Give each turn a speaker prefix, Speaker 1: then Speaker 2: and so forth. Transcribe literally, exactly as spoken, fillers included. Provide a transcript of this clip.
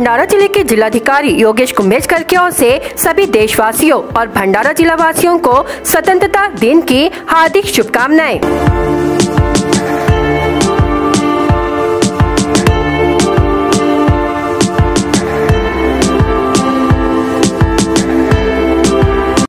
Speaker 1: भंडारा जिले के जिलाधिकारी योगेश कुंभेजकर की ओर से सभी देशवासियों और भंडारा जिला वासियों को स्वतंत्रता दिन की हार्दिक शुभकामनाएं।